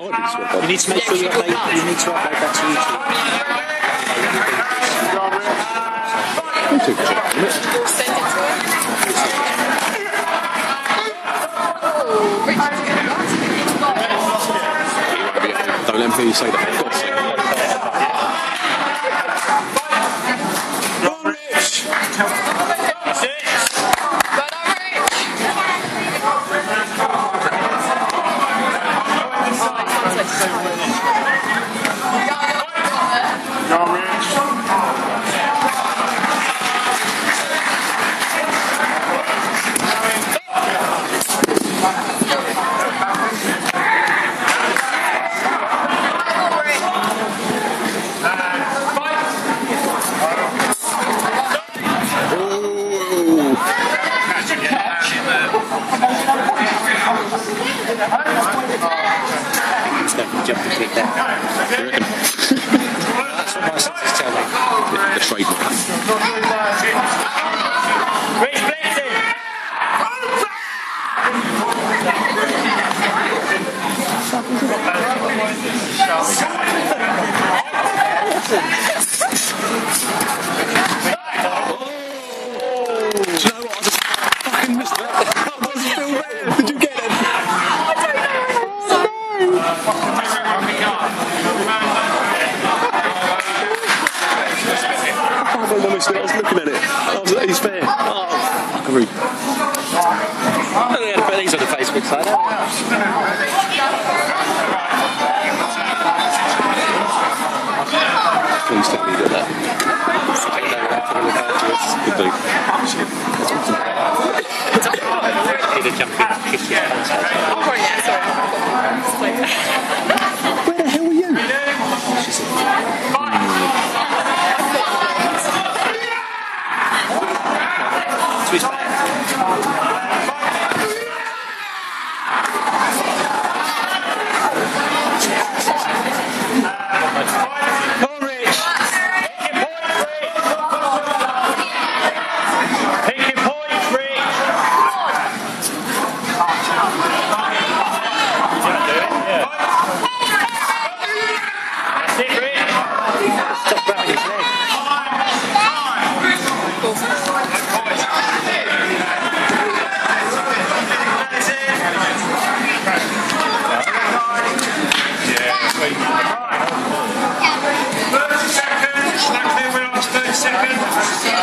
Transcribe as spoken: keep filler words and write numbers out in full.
You need to make sure you upload, you need to upload that to YouTube. Send it to him. Oh, Richard's getting lots of it. Don't let me hear you say that. For God's sake. Go Rich! That's it. Well done, Rich. Go Rich! Jump and kick that. You reckon? That's what my senses tell me. The, the trademark. Rich Blitzen! Do you know what? I just fucking missed that. I wasn't still there. Did you get it? I don't know, I was looking at it. I was like, he's fair. Oh, fuckery. Oh, yeah, but these on the Facebook side. Please tell me you did that. Good day. Need to jump in, kick your pants out. Oh, yeah, sorry. Where the hell were you? She said, Twist back. Come on, Rich! Pick your points, Rich! That's it, Rich! Stop grabbing his leg. thirty seconds, Snack there, we're on to thirty seconds.